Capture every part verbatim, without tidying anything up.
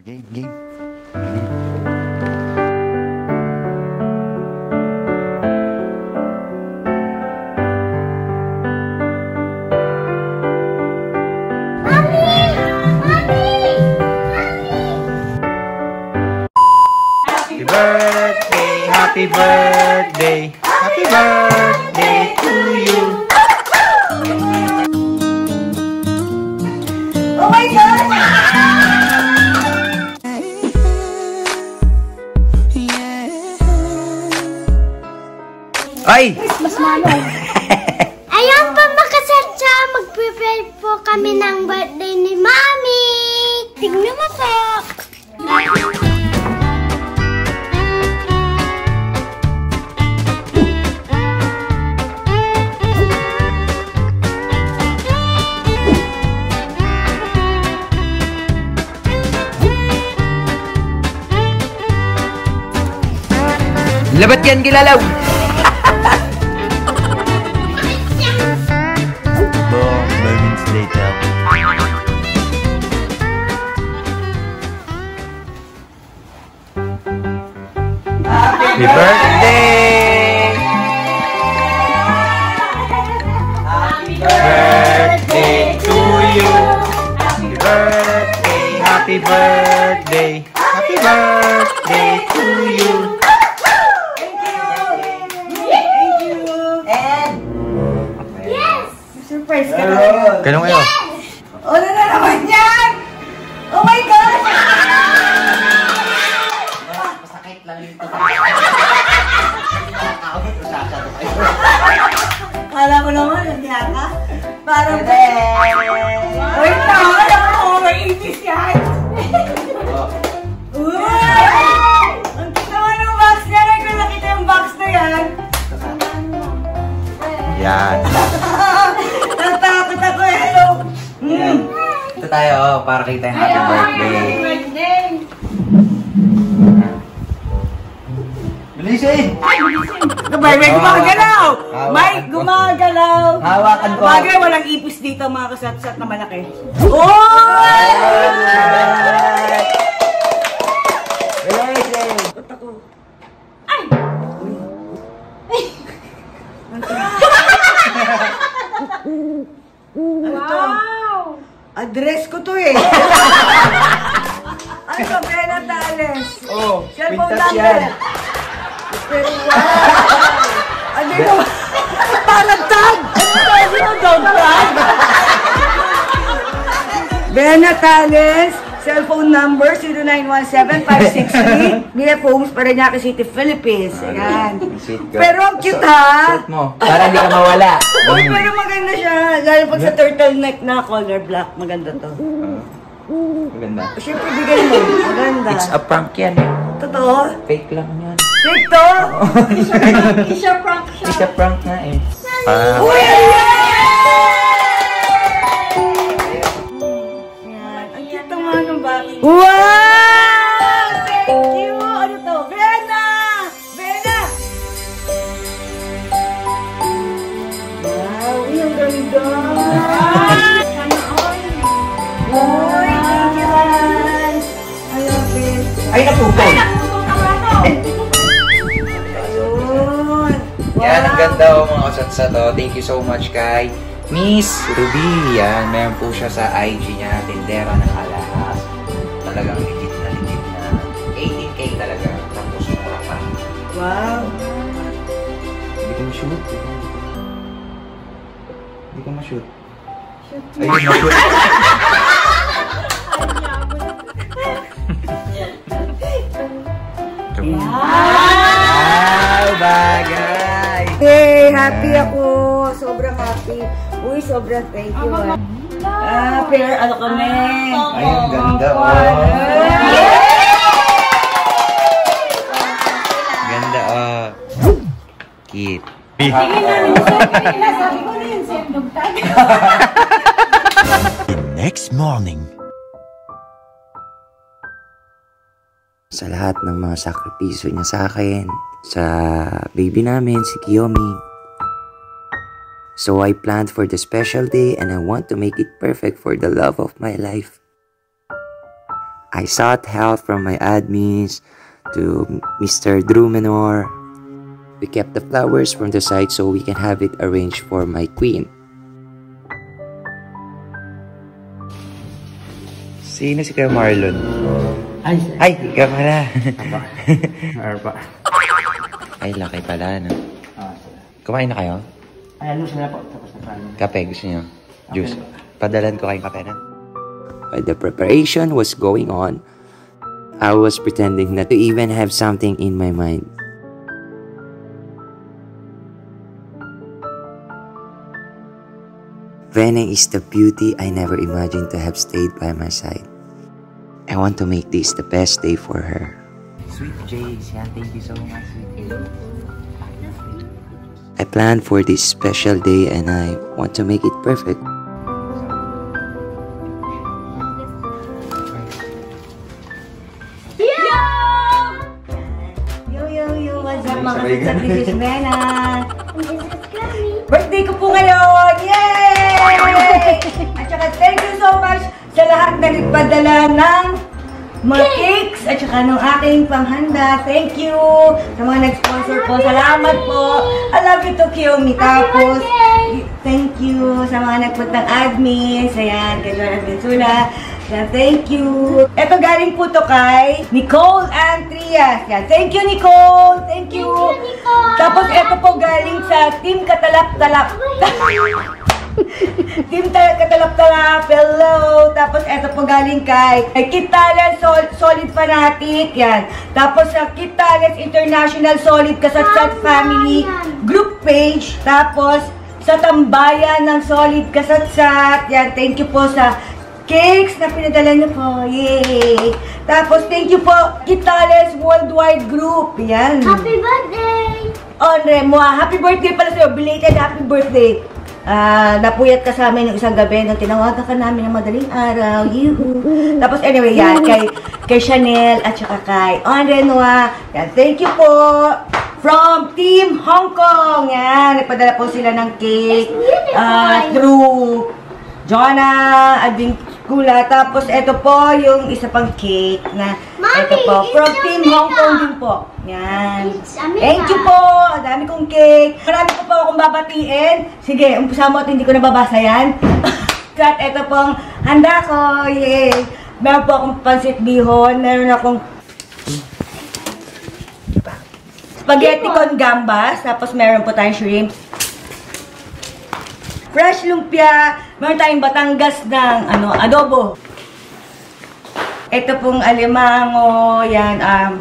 Game, game. Happy birthday, happy birthday, happy birthday to you. Oh my God! Ay! Mas manong. Ayaw pa makasarcha, mag-prepare po kami ng birthday ni Mami. Tignan mo po. Labat yan kilalaw! Long moments later. Happy birthday! Happy birthday to you! Happy birthday! Happy birthday! Happy birthday to you! Surprise ka na. Ganun kayo? Oh, ano na naman yan? Oh my God! Masakit lang ito. Kala ko naman, nandiyan ka. Parang... Wait na, alam mo, may ibis yan. Uy! Ang kita naman ng box niya. Kung nakita yung box na yan. Yan. Natakot ako, hello. Mm. Ito tayo, oh, para kita yung happy birthday. birthday. Bilisin! May gumagalaw! May gumagalaw! Hawakan ko. Bagay, walang ipis dito mga kasat-sat na malaki. Oy! Bilisin! Ay! Wow! Address ko to eh. Ano ba, Bena Tales? Oh, Cellphone pintas number. yan. Pero wow! Ano yun? Parang tag! Ano yun? Don't tag! Bena Tales, cellphone number zero nine one seven five six three Mia Foams, Parañaque City, Philippines. Ayan. Pero ang cute ha! Suot mo, para hindi ka mawala. Uy, pero maganda siya. Lalo pag sa turtleneck na color black, maganda to. Maganda. Siyempre, bigay mo. Maganda. It's a prank yan eh. Totoo? Fake lang yan. Fake to? Isha prank siya. It's a prank nga eh. Ah. Uy! Yan. Ang cute naman ng bati. Wow! Thank you! Ano to? Bena! Bena! Wow! Uy, ang ganda! Uy, thank you, guys! I love it! Ay, napupol! Ayun! Yan, ang ganda oh, mga kasatsat oh. Thank you so much kay Miss Ruby. Yan, meron po siya sa I G niya, tindera ng alahas. Talagang legit na legit na. eighteen K talaga. Tapos mura pa. Wow! Hindi ko ma-shoot. Hindi ko ma-shoot. Ayun, ma-shoot. Wow, bagay! Hey, happy ako. Sobrang happy. Uy, sobrang thank you. Ah, ah pair, ano kami? Ay, ang ganda oh. Ganda oh. Cute. Next morning. Sa lahat ng mga sakripisyo niya sa akin, sa baby namin, si Kiyomi. So I planned for the special day and I want to make it perfect for the love of my life. I sought help from my admins to Mister Drew Menor. We kept the flowers from the side so we can have it arranged for my queen. Sino si Kuya Marlon? Ay, Ay, ikaw pala. Arpa. Ay, laki pala, no? Ah, Kumain na kayo? ay, ano sila po? Tapos na kanin. Kape, gusto niyo? Juice. Padalan ko kayong kape na. While the preparation was going on, I was pretending not to even have something in my mind. Veneng is the beauty I never imagined to have stayed by my side. I want to make this the best day for her. Sweet Jace, yan. Thank you so much, sweet Jace. I planned for this special day and I want to make it perfect. Yo, yo, yo, what's up mga kasat? This is Mena. Birthday ko po ngayon! Yay! At saka thank you so much sa lahat na nagpadala ng mga cakes at saka ng aking panghanda. Thank you sa mga nag-sponsor po. Salamat po. I love you to Kiyomi. Tapos, thank you sa mga nagpuntang admins. Ayan, kay Joan Admin Sula. Yan, thank you. Ito galing po to kay Nicole Ann Trias. Yan, thank you, Nicole. Thank you. Thank you, Nicole. Tapos ito po galing sa Team Katalap-Talap. Team Katalap-Talap. Hello. Tapos ito po galing kay, kay Kitales Sol Solid Fanatic. Yan. Tapos sa Kitales International Solid Kasatsat Family Group Page. Tapos sa Tambayan ng Solid Kasatsat. Yan, thank you po sa cakes na pinadala niyo po. Yay! Tapos, thank you po, Kitales Worldwide Group. Yan. Happy birthday! Andre, mo, happy birthday pala sa'yo. Belated happy birthday. Ah, napuyat ka sa amin yung isang gabi nung tinawagan ka namin ng madaling araw. Yuhu! Tapos, anyway, yan. Kay, kay Chanel at saka kay Andre Noah. Yan, thank you po. From Team Hong Kong. Yan, nagpadala po sila ng cake. Ah, through Jonah, Ading Kula. Tapos, ito po yung isa pang cake na Mommy, ito po. it's From Team America. Hong Kong din po. Yan. It's America. Thank you po. Ang dami kong cake. Marami ko po akong babatiin. Sige, umpisa mo at hindi ko nababasa yan. At ito pong handa ko. Yay. Meron po akong pansit bihon. Meron akong spaghetti con gambas. Tapos meron po tayong shrimp. Fresh lumpia. Meron tayong Batangas ng ano, adobo. Ito pong alimango. Yan, um...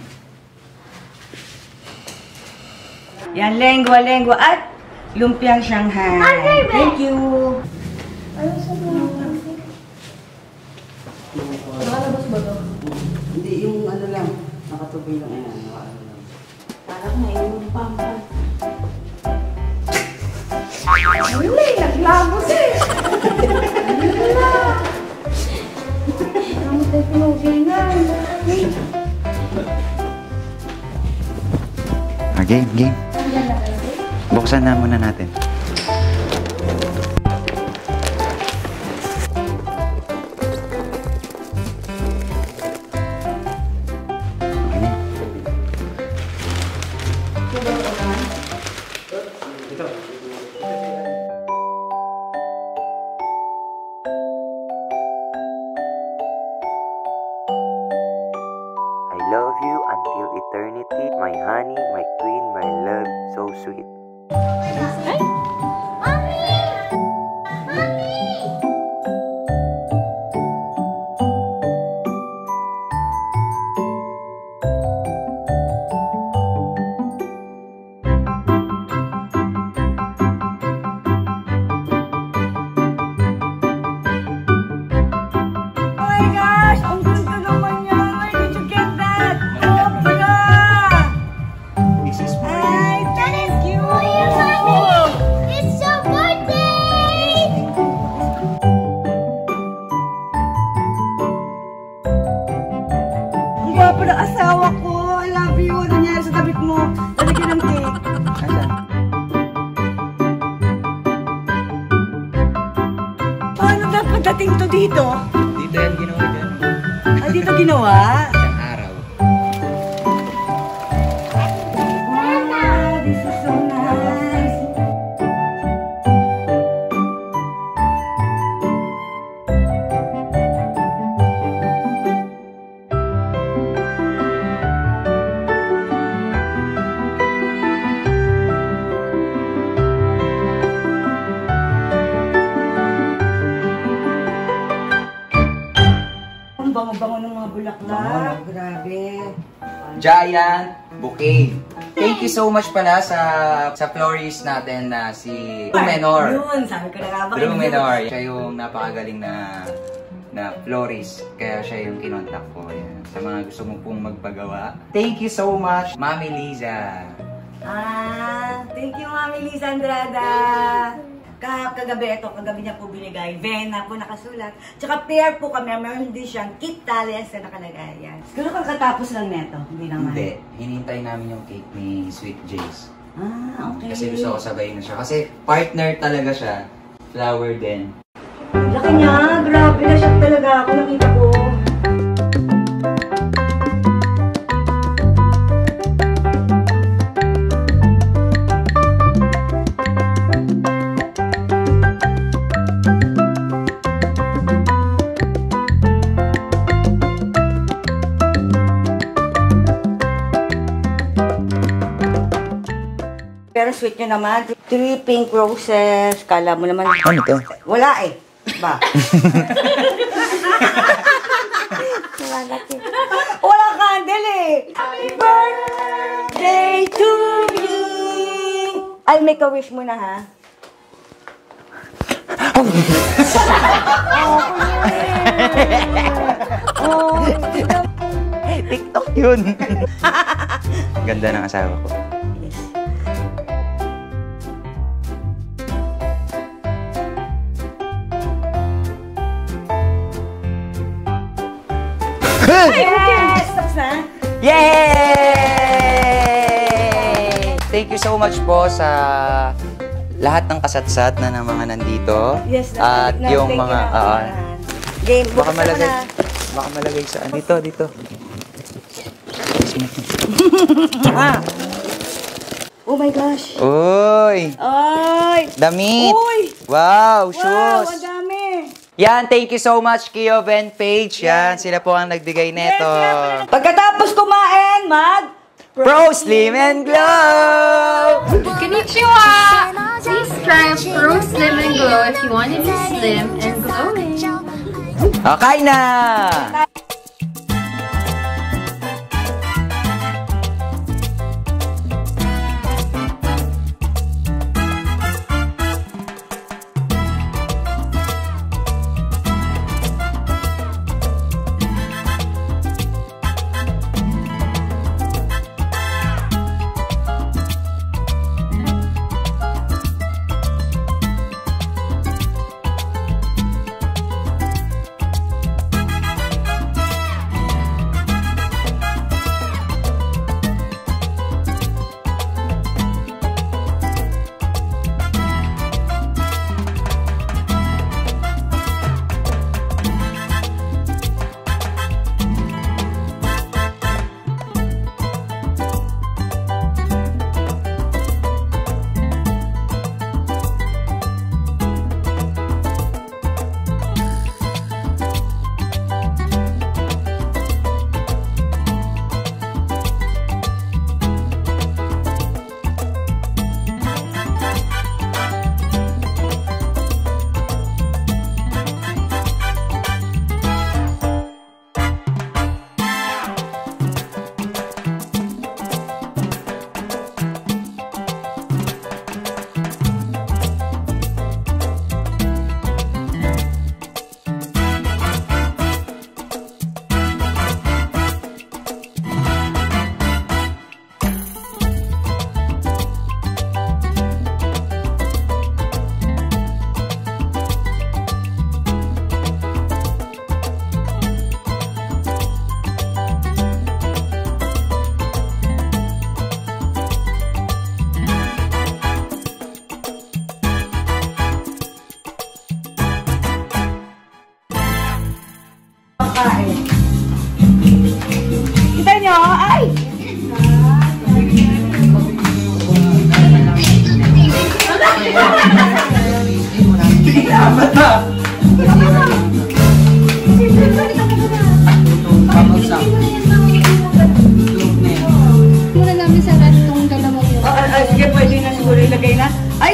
yan, lengwa-lengwa at lumpiang Shanghai. Thank you. Nakalabas ba ito? Hindi, yung ano lang, nakatuloy lang. Ayan, nakaano lang. Parang na yung pampa. Wala, naglabos eh. Wala. Ang tayo pinugingan. Ah, game, game. Buksan na muna natin. I love you until eternity, my honey, my queen, my love, so sweet. Oh my gosh! Ang ganda naman yan! Where did you get that? Opera! This is for Ay, thank you! It's your birthday! Ang gwapo ng asawa ko! I love you! Ano nangyari sa damit mo? Talagyan ng cake. Asan? Paano dapat dating to dito? Dito yan ginawa dyan. Ah, dito ginawa? Isang araw. Wow, this is so nice. Ang bango-bango ng mga bulaklak. Grabe. Giant bouquet. Thank you so much pala sa sa florist natin na si Drew Menor. Yun, sabi ko na nga ba. Drew Menor. Siya yung napakagaling na na florist. Kaya siya yung kinontak ko. Yan. Sa mga gusto mo pong magpagawa. Thank you so much, Mami Liza. Ah, thank you, Mami Liza Andrada. Ka kagabi, ito, kagabi niya po binigay. Vena po nakasulat. Tsaka pair po kami. Meron din siyang kit talents na nakalagay. Yan. Siguro kakatapos lang neto. Hindi naman. Hindi. Hinintay namin yung cake ni Sweet Jace. Ah, okay. Kasi gusto ko sabayin na siya. Kasi partner talaga siya. Flower din. Laki niya. Grabe na siya talaga ako. Nakita ko. Pero sweet nyo naman. Three pink roses. Kala mo naman. Ano to? Wala eh. Ba? Walang candle eh. Happy birthday to you. I'll make a wish muna ha. Oh, TikTok yun. Ganda ng asawa ko. yes! Tapos na? Yay! Thank you so much po sa lahat ng kasatsat na ng mga nandito. Yes, At na, yung thank mga... you na, ah, unahan. Game, baka bukas na malagay, na. baka malagay sa... Dito, dito. Ah. Oh my gosh. Uy! Ay! Damit! Uy! Wow! Wow, Shoes! ang dami! Yan, thank you so much, Kio and Paige. Yan, sila po ang nagbigay neto. Pagkatapos kumain, mag... Pro Slim and Glow! Konnichiwa! Please try Pro Slim and Glow if you want to be slim and glowing. Okay na!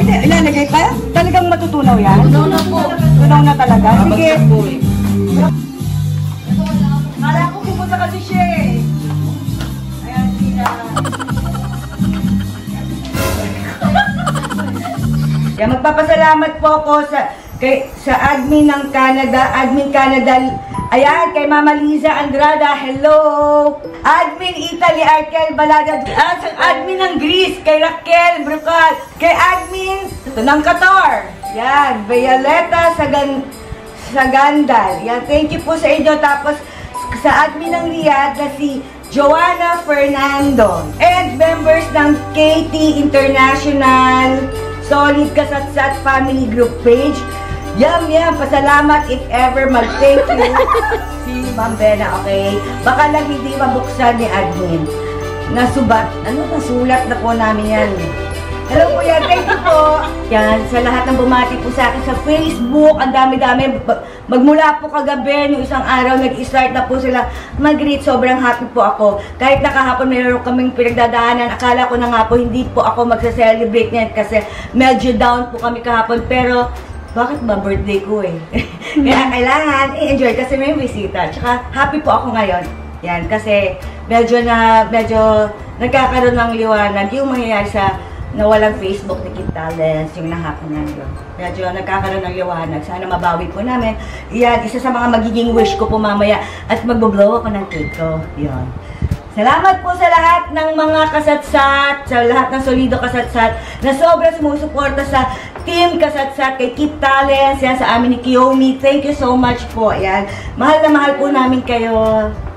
Pwede, ilalagay pa? Talagang matutunaw yan? Tunaw na po. Tunaw na talaga? Sige. Kala ko pupunta kasi siya eh. Ayan sila. Yan, magpapasalamat po ako sa kay, sa admin ng Canada, admin Canada. Ayan, kay Mama Liza Andrada, hello! Admin Italy, Arkel Balada. At sa admin ng Greece, kay Raquel Brucal. Kay admin, ito ng Qatar. Yan, Violeta Sagan, Sagandal. Yan, thank you po sa inyo. Tapos, sa admin ng Riyadh na si Joanna Fernando. And members ng K T International Solid Kasatsat Family Group page. Yum, yum. Pasalamat if ever mag-thank you si Ma'am Bena, okay? Baka lang hindi mabuksan ni admin. Nasubat. Ano? Nasulat na po namin yan. Hello po yan. Thank you po. Yan. Sa lahat ng bumati po sa akin sa Facebook. Ang dami-dami. Magmula po kagabi, yung isang araw, nag-start na po sila mag-greet. Sobrang happy po ako. Kahit nakahapon mayroon kaming pinagdadaanan, akala ko na nga po, hindi po ako magsa-celebrate niyan kasi medyo down po kami kahapon. Pero, bakit ba birthday ko eh? Kaya kailangan i-enjoy kasi may bisita. Tsaka happy po ako ngayon. Yan, kasi medyo na, medyo nagkakaroon ng liwanag yung mangyayari sa nawalang Facebook ni Kid Talents, yung nahakin na yun. Medyo nagkakaroon ng liwanag. Sana mabawi po namin. Yan, isa sa mga magiging wish ko po mamaya. At magbo-blow ako ng cake ko. Yan. Salamat po sa lahat ng mga kasatsat, sa lahat ng solido kasatsat na sobrang sumusuporta sa Team Kasatsat, kay Kid Talents, yan sa amin ni Kiyomi. Thank you so much po. Yan. Mahal na mahal po namin kayo.